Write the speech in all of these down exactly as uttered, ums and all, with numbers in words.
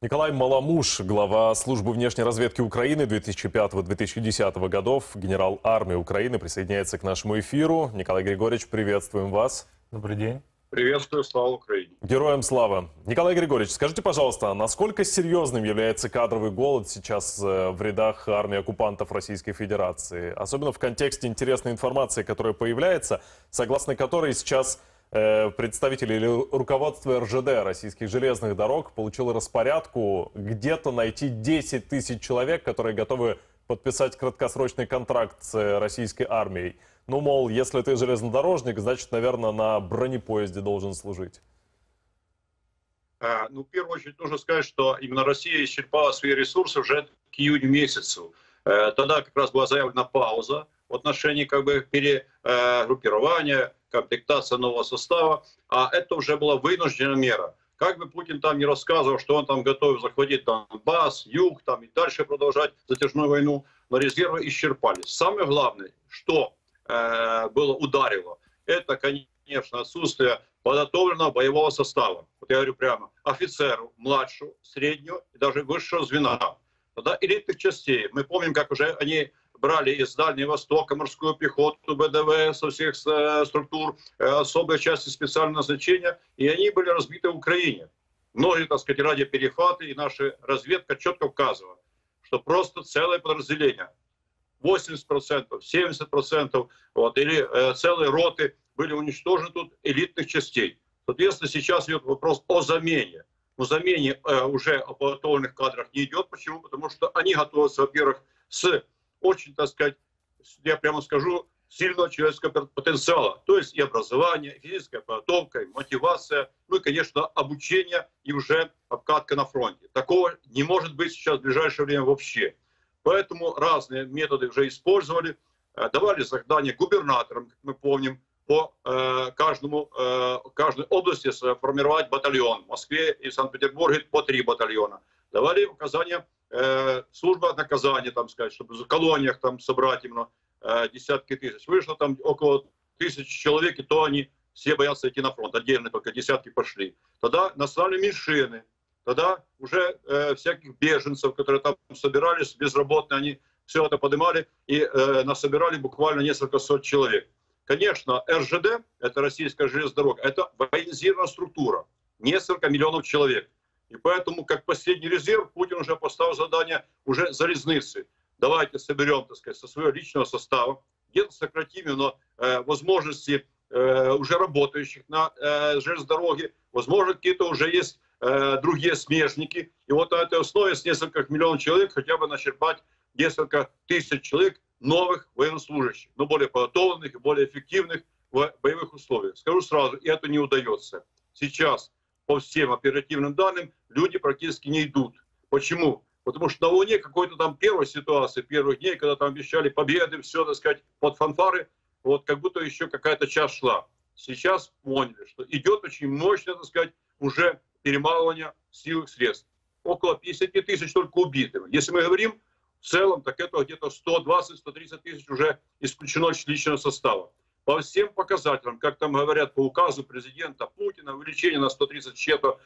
Николай Маламуш, глава службы внешней разведки Украины две тысячи пятого — две тысячи десятого годов, генерал армии Украины, присоединяется к нашему эфиру. Николай Григорьевич, приветствуем вас. Добрый день. Приветствую, слава Украине. Героям слава. Николай Григорьевич, скажите, пожалуйста, насколько серьезным является кадровый голод сейчас в рядах армии оккупантов Российской Федерации? Особенно в контексте интересной информации, которая появляется, согласно которой сейчас э, представители или руководство эр жэ дэ, российских железных дорог, получило распорядку где-то найти десять тысяч человек, которые готовы подписать краткосрочный контракт с российской армией. Ну, мол, если ты железнодорожник, значит, наверное, на бронепоезде должен служить. А, ну, в первую очередь нужно сказать, что именно Россия исчерпала свои ресурсы уже к июню месяцу. Э, тогда как раз была заявлена пауза в отношении как бы перегруппирования, комплектации нового состава, а это уже была вынужденная мера. Как бы Путин там не рассказывал, что он там готов захватить Донбасс, юг, там и дальше продолжать затяжную войну, но резервы исчерпались. Самое главное, что было ударило, это, конечно, отсутствие подготовленного боевого состава. Вот я говорю прямо, офицеру, младшего, среднего и даже высшего звена. Тогда элитных частей. Мы помним, как уже они брали из Дальнего Востока морскую пехоту, бэ дэ вэ, со всех структур, особые части специального назначения, и они были разбиты в Украине. Многие, так сказать, радиоперехваты, и наша разведка четко указывала, что просто целое подразделение, восемьдесят процентов, семьдесят процентов, вот, или э, целые роты были уничтожены тут элитных частей. Соответственно, сейчас идет вопрос о замене. Но замене э, уже о подготовленных кадрах не идет. Почему? Потому что они готовятся, во-первых, с очень, так сказать, я прямо скажу, сильного человеческого потенциала. То есть и образование, и физическая подготовка, и мотивация, ну и, конечно, обучение и уже обкатка на фронте. Такого не может быть сейчас в ближайшее время вообще. Поэтому разные методы уже использовали, давали задания губернаторам, как мы помним, по э, каждому, э, каждой области сформировать батальон. В Москве и Санкт-Петербурге по три батальона. Давали указания э, службы наказания, там сказать, чтобы в колониях там собрать именно э, десятки тысяч. Вышло там около тысячи человек, и то они все боятся идти на фронт. Отдельно только десятки пошли. Тогда национальные меньшины. Тогда уже э, всяких беженцев, которые там собирались, безработные, они все это поднимали и э, насобирали буквально несколько сот человек. Конечно, эр жэ дэ, это российская железная дорога, это военизированная структура, несколько миллионов человек. И поэтому, как последний резерв, Путин уже поставил задание уже залезницы. Давайте соберем, так сказать, со своего личного состава, где-то сократим, но э, возможности э, уже работающих на э, железной дороге, возможно, какие-то уже есть другие смежники. И вот на этой основе с нескольких миллионов человек хотя бы начерпать несколько тысяч человек новых военнослужащих, но более подготовленных и более эффективных в боевых условиях. Скажу сразу, и это не удается. Сейчас по всем оперативным данным люди практически не идут. Почему? Потому что на Луне какой-то там первой ситуации, первых дней, когда там обещали победы, все, так сказать, под фанфары, вот как будто еще какая-то часть шла. Сейчас поняли, что идет очень мощно, так сказать, уже перемалывания сил и средств. Около пятидесяти тысяч только убитых. Если мы говорим в целом, так это где-то сто двадцать — сто тридцать тысяч уже исключено личного состава. По всем показателям, как там говорят по указу президента Путина, увеличение на сто тридцать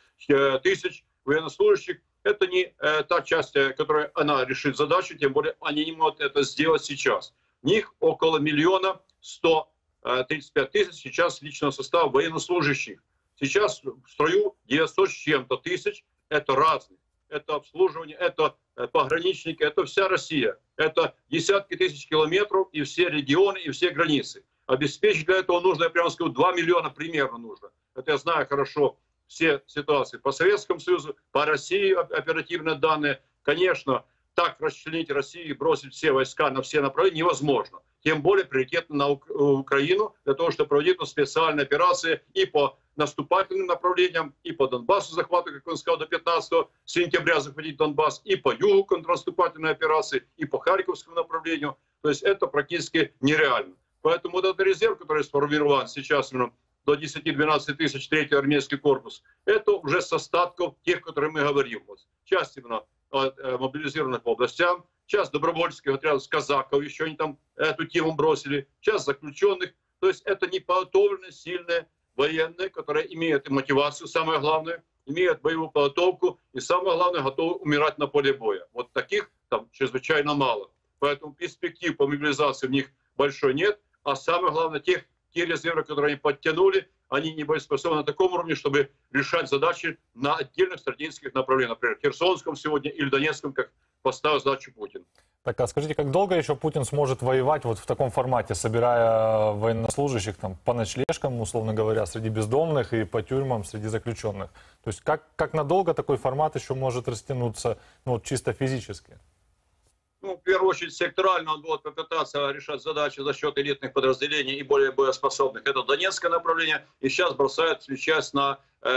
тысяч военнослужащих, это не э, та часть, которая она решит задачу, тем более они не могут это сделать сейчас. В них около миллиона сто тридцать пять тысяч сейчас личного состава военнослужащих. Сейчас в строю девятьсот с чем-то тысяч, это разные, это обслуживание, это пограничники, это вся Россия, это десятки тысяч километров и все регионы, и все границы. Обеспечить для этого нужно, я прямо скажу, два миллиона примерно нужно. Это я знаю хорошо все ситуации по Советскому Союзу, по России оперативные данные. Конечно, так расчленить Россию и бросить все войска на все направления невозможно. Тем более приоритетно на Украину, для того, чтобы проводить специальные операции и по наступательным направлениям, и по Донбассу захвату, как он сказал, до пятнадцатого сентября захватить Донбасс, и по югу контрнаступательные операции, и по Харьковскому направлению. То есть это практически нереально. Поэтому вот этот резерв, который сформирован сейчас до десяти-двенадцати тысяч, третий армейский корпус, это уже с остатков тех, которые мы говорим. Вот. Часть именно мобилизированных по областям, часть добровольческих отрядов с казаков, еще они там эту тему бросили, часть заключенных. То есть это не подготовленные, сильные военные, которые имеют и мотивацию, самое главное, имеют боевую подготовку и, самое главное, готовы умирать на поле боя. Вот таких там чрезвычайно мало. Поэтому перспектив по мобилизации в них большой нет. А самое главное, тех, те резервы, которые они подтянули, они не боеспособны на таком уровне, чтобы решать задачи на отдельных стратегических направлениях. Например, Херсонском сегодня или Донецком, как поставил задачу Путин. Так, а скажите, как долго еще Путин сможет воевать вот в таком формате, собирая военнослужащих там по ночлежкам, условно говоря, среди бездомных и по тюрьмам среди заключенных? То есть как, как надолго такой формат еще может растянуться, ну, вот чисто физически? Ну, в первую очередь, секторально он будет попытаться решать задачи за счет элитных подразделений и более боеспособных. Это Донецкое направление. И сейчас бросают часть на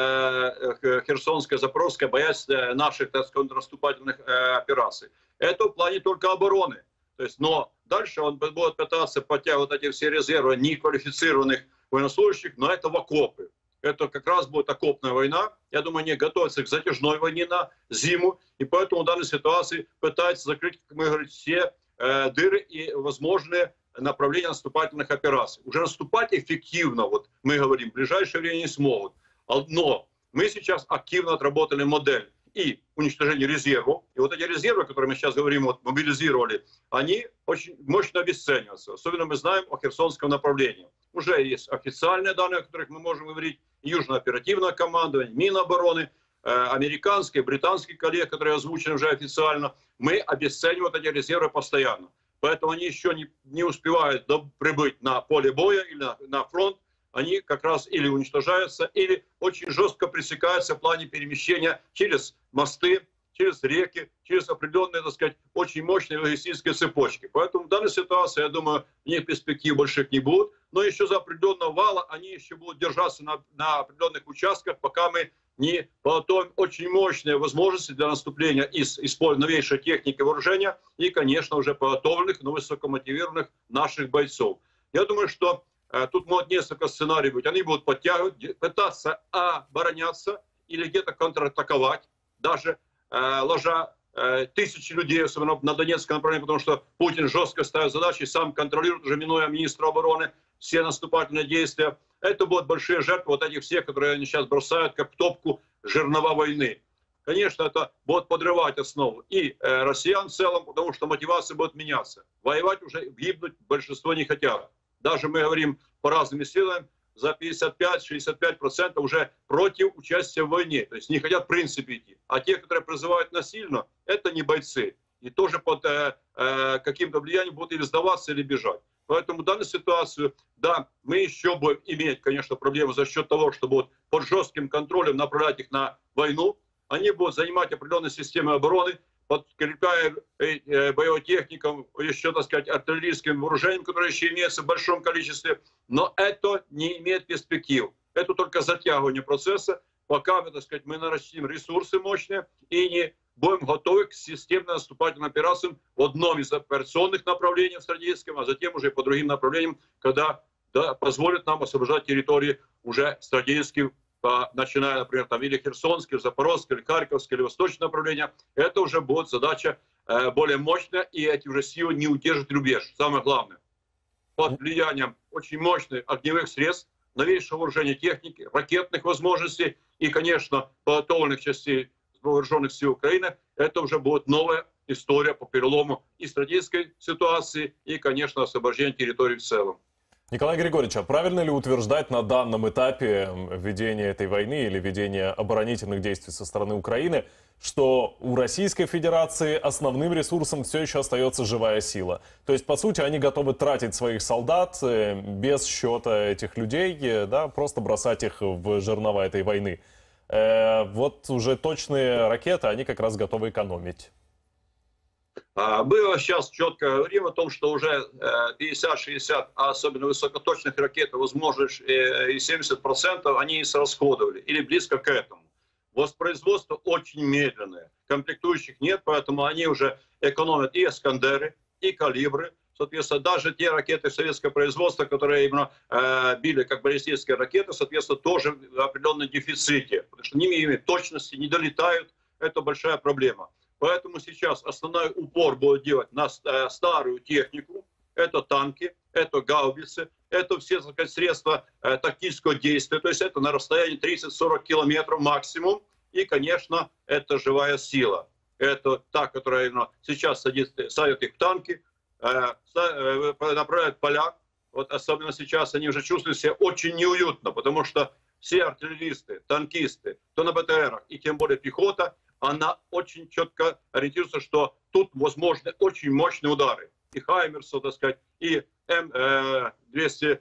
э, Херсонское, Запорожское, боясь наших, так сказать, контрнаступательных э, операций. Это в плане только обороны. То есть, но дальше он будет пытаться подтягивать эти все резервы неквалифицированных военнослужащих, но это в окопы. Это как раз будет окопная война. Я думаю, они готовятся к затяжной войне на зиму. И поэтому в данной ситуации пытаются закрыть, как мы говорим, все э, дыры и возможные направления наступательных операций. Уже наступать эффективно, вот мы говорим, в ближайшее время не смогут. Но мы сейчас активно отработали модель и уничтожение резервов. И вот эти резервы, о которых мы сейчас говорим, вот мобилизировали, они очень мощно обесцениваются. Особенно мы знаем о Херсонском направлении. Уже есть официальные данные, о которых мы можем говорить. Южно-оперативное командование, Минобороны, э, американские, британские коллеги, которые озвучены уже официально. Мы обесцениваем эти резервы постоянно. Поэтому они еще не, не успевают до, прибыть на поле боя или на, на фронт. Они как раз или уничтожаются, или очень жестко пресекаются в плане перемещения через мосты, через реки, через определенные, так сказать, очень мощные логистические цепочки. Поэтому в данной ситуации, я думаю, у них перспектив больших не будет. Но еще за определенного вала они еще будут держаться на, на определенных участках, пока мы не подготовим очень мощные возможности для наступления из использования новейшей техники вооружения и, конечно, уже подготовленных, но высокомотивированных наших бойцов. Я думаю, что э, тут может несколько сценариев быть. Они будут подтягивать, пытаться обороняться или где-то контратаковать, даже э, ложа э, тысячи людей, особенно на Донецком направлении, потому что Путин жестко ставит задачи, сам контролирует, уже минуя министра обороны, все наступательные действия. Это будут большие жертвы вот этих всех, которые они сейчас бросают как топку жернова войны. Конечно, это будет подрывать основу и э, россиян в целом, потому что мотивация будет меняться. Воевать уже, гибнуть большинство не хотят. Даже мы говорим по разным исследованиям, за пятьдесят пять — шестьдесят пять процентов уже против участия в войне. То есть не хотят в принципе идти. А те, которые призывают насильно, это не бойцы. И тоже под э, э, каким-то влиянием будут или сдаваться, или бежать. Поэтому в данной ситуации, да, мы еще будем иметь, конечно, проблемы за счет того, что будут под жестким контролем направлять их на войну. Они будут занимать определенные системы обороны, подкрепляя боевой техником, еще, так сказать, артиллерийским вооружением, которое еще имеется в большом количестве. Но это не имеет перспектив. Это только затягивание процесса, пока, так сказать, мы нарастим ресурсы мощные и не будем готовы к системным наступательным операциям в одном из операционных направлений стратегическом, а затем уже по другим направлениям, когда да, позволит нам освобождать территории уже стратегически, по, начиная, например, там, или Херсонские, Запорожские, или Харьковские, или Восточное направление. Это уже будет задача э, более мощная, и эти уже силы не удержат рубеж. Самое главное, под влиянием очень мощных огневых средств, новейшего вооружения техники, ракетных возможностей и, конечно, подготовленных частей вооруженных сил Украины, это уже будет новая история по перелому и стратегической ситуации, и, конечно, освобождения территории в целом. Николай Григорьевич, а правильно ли утверждать на данном этапе ведения этой войны или ведения оборонительных действий со стороны Украины, что у Российской Федерации основным ресурсом все еще остается живая сила? То есть, по сути, они готовы тратить своих солдат без счета этих людей, да, просто бросать их в жернова этой войны. Вот уже точные ракеты, они как раз готовы экономить. Мы сейчас четко говорим о том, что уже пятьдесят-шестьдесят, а особенно высокоточных ракет, возможно, и семьдесят процентов они израсходовали или близко к этому. Воспроизводство очень медленное, комплектующих нет, поэтому они уже экономят и «Искандеры», и «Калибры». Соответственно, даже те ракеты советского производства, которые именно э, били как баллистические ракеты, соответственно, тоже в определенном дефиците, потому что ними точности не долетают, это большая проблема. Поэтому сейчас основной упор будет делать на э, старую технику, это танки, это гаубицы, это все, так сказать, средства э, тактического действия, то есть это на расстоянии тридцать-сорок километров максимум, И, конечно, это живая сила. Это та, которая именно сейчас садит, садит их в танки, э, э, направляет поля. Вот особенно сейчас они уже чувствуют себя очень неуютно, потому что все артиллеристы, танкисты, кто на БТРах и тем более пехота, она очень четко ориентируется, что тут возможны очень мощные удары. И Хаймерсов, так сказать, и М двести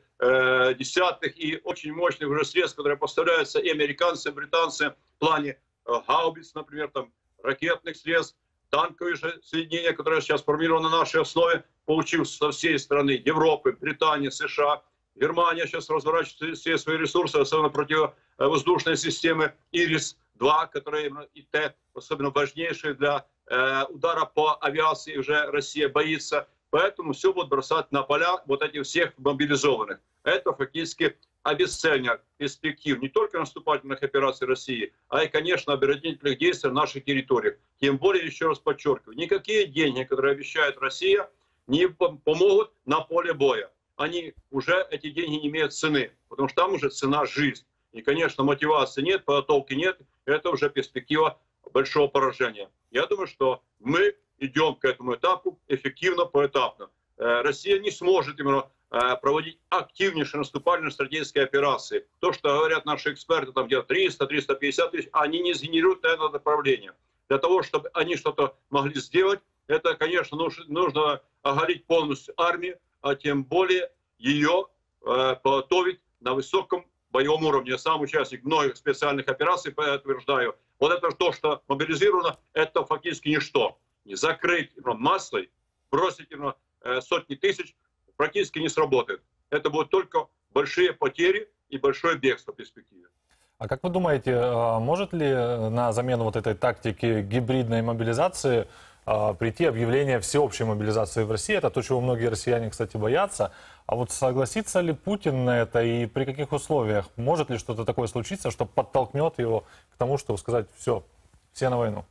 десять, и очень мощных уже средств, которые поставляются и американцам, и британцам в плане гаубиц, например, там, ракетных средств, танковые же соединения, которые сейчас формированы на нашей основе, получив со всей страны Европы, Британии, США. Германия сейчас разворачивает все свои ресурсы, особенно противовоздушной системы Ирис два, которые и те, особенно важнейшие для э, удара по авиации, уже Россия боится. Поэтому все будут бросать на поля вот этих всех мобилизованных. Это фактически обесценивает перспектив не только наступательных операций России, а и, конечно, оборонительных действий на наших территориях. Тем более, еще раз подчеркиваю, никакие деньги, которые обещает Россия, не помогут на поле боя. Они уже, эти деньги не имеют цены, потому что там уже цена жизнь. И, конечно, мотивации нет, подготовки нет, это уже перспектива большого поражения. Я думаю, что мы идем к этому этапу эффективно, поэтапно. Россия не сможет именно проводить активнейшие наступательные стратегические операции. То, что говорят наши эксперты, там где-то триста — триста пятьдесят тысяч, они не сгенерируют это направление. Для того, чтобы они что-то могли сделать, это, конечно, нужно оголить полностью армию, а тем более ее э, подготовить на высоком боевом уровне. Я сам участник многих специальных операций, подтверждаю. Вот это то, что мобилизировано, это фактически ничто. Не закрыть массой, бросить э, сотни тысяч, практически не сработает. Это будут только большие потери и большое бегство в перспективе. А как вы думаете, может ли на замену вот этой тактики гибридной мобилизации прийти объявление всеобщей мобилизации в России? Это то, чего многие россияне, кстати, боятся. А вот согласится ли Путин на это и при каких условиях? Может ли что-то такое случиться, что подтолкнет его к тому, чтобы сказать: все, все на войну?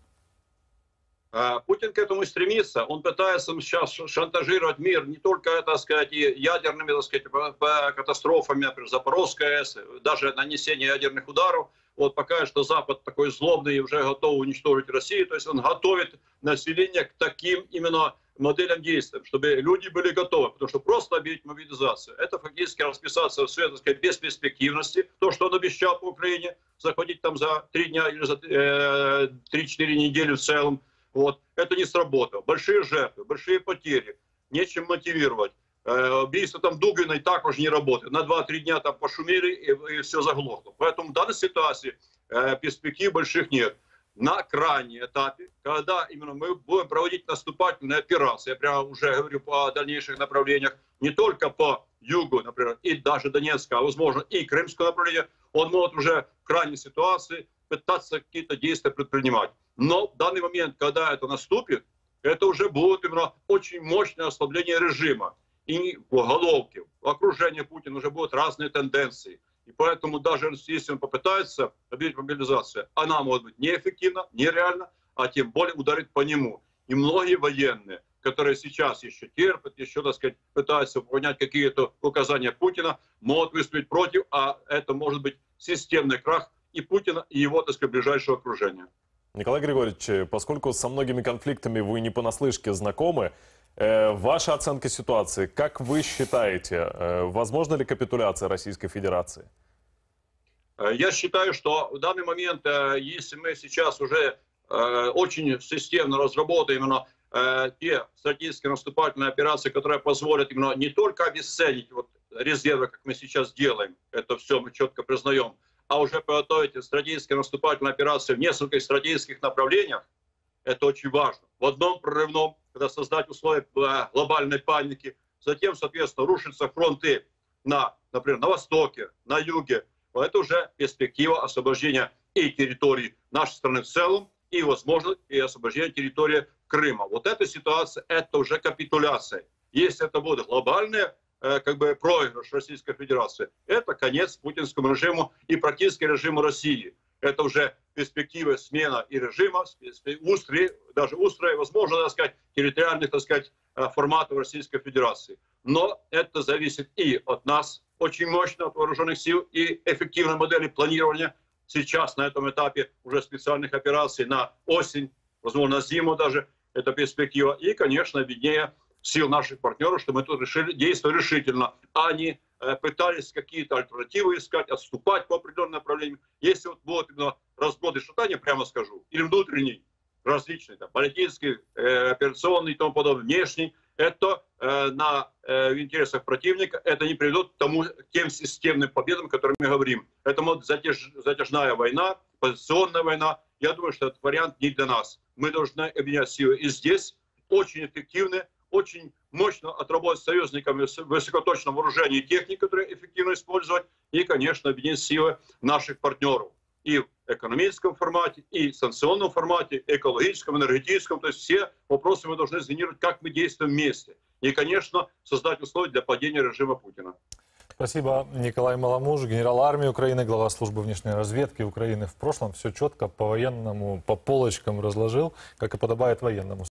Путин к этому стремится. Он пытается сейчас шантажировать мир не только, так сказать, и ядерными, так сказать, катастрофами, например, Запорожская АЭС, даже нанесение ядерных ударов. Вот пока что Запад такой злобный и уже готов уничтожить Россию. То есть он готовит население к таким именно моделям действий, чтобы люди были готовы. Потому что просто объявить мобилизацию — это фактически расписаться в своей, так сказать, бесперспективности. То, что он обещал по Украине, заходить там за три дня или за три-четыре недели в целом. Вот. Это не сработало. Большие жертвы, большие потери, нечем мотивировать. Э, убийство там Дугиной також не работает. На два-три дня там пошумели и, и все заглохло. Поэтому в данной ситуации э, перспектив больших нет. На крайнем этапе, когда именно мы будем проводить наступательные операции, я прямо уже говорю по дальнейших направлениях, не только по югу, например, и даже Донецка, а возможно и Крымского направления, он может уже в крайней ситуации пытаться какие-то действия предпринимать. Но в данный момент, когда это наступит, это уже будет именно очень мощное ослабление режима. И в уголовке, в окружении Путина уже будут разные тенденции. И поэтому даже если он попытается объявить мобилизацию, она может быть неэффективна, нереальна, а тем более ударит по нему. И многие военные, которые сейчас еще терпят, еще, так сказать, пытаются выполнять какие-то указания Путина, могут выступить против, а это может быть системный крах и Путина, и его, так сказать, ближайшего окружения. Николай Григорьевич, поскольку со многими конфликтами вы не понаслышке знакомы, э, ваша оценка ситуации, как вы считаете, э, возможна ли капитуляция Российской Федерации? Я считаю, что в данный момент, э, если мы сейчас уже э, очень системно разработаем именно э, те стратегические наступательные операции, которые позволят именно не только обесценить вот, резервы, как мы сейчас делаем, это все мы четко признаем, а уже подготовить стратегические наступательные операции в нескольких стратегических направлениях, это очень важно. В одном прорывном, когда создать условия глобальной паники, затем, соответственно, рушатся фронты на, например, на востоке, на юге. Это уже перспектива освобождения и территорий нашей страны в целом, и, возможно, и освобождения территории Крыма. Вот эта ситуация, это уже капитуляция. Если это будет глобальная, как бы проигрыш Российской Федерации, это конец путинскому режиму и практически режиму России. Это уже перспектива смена и режима, устрой, даже устрой, возможно, так сказать, территориальных, так сказать, форматов Российской Федерации. Но это зависит и от нас, очень мощно, от вооруженных сил, и эффективной модели планирования сейчас на этом этапе уже специальных операций на осень, возможно, на зиму даже, это перспектива. И, конечно, виднее сил наших партнеров, что мы тут решили действовать решительно, а не э, пытались какие-то альтернативы искать, отступать по определенным направлениям. Если вот будут именно разброды шатания, прямо скажу, или внутренний, различный, там, политический, э, операционный и тому подобное, внешний, это э, на э, в интересах противника, это не приведет к тому, к тем системным победам, о которых мы говорим. Это может затяж, затяжная война, позиционная война. Я думаю, что этот вариант не для нас. Мы должны объединять силы. И здесь очень эффективны, очень мощно отработать с союзниками высокоточном вооружении и техники, которые эффективно использовать. И, конечно, объединить силы наших партнеров. И в экономическом формате, и в санкционном формате, экологическом, энергетическом. То есть все вопросы мы должны сгенерировать, как мы действуем вместе. И, конечно, создать условия для падения режима Путина. Спасибо, Николай Маламуж, генерал армии Украины, глава службы внешней разведки Украины. В прошлом все четко по военному, по полочкам разложил, как и подобает военному.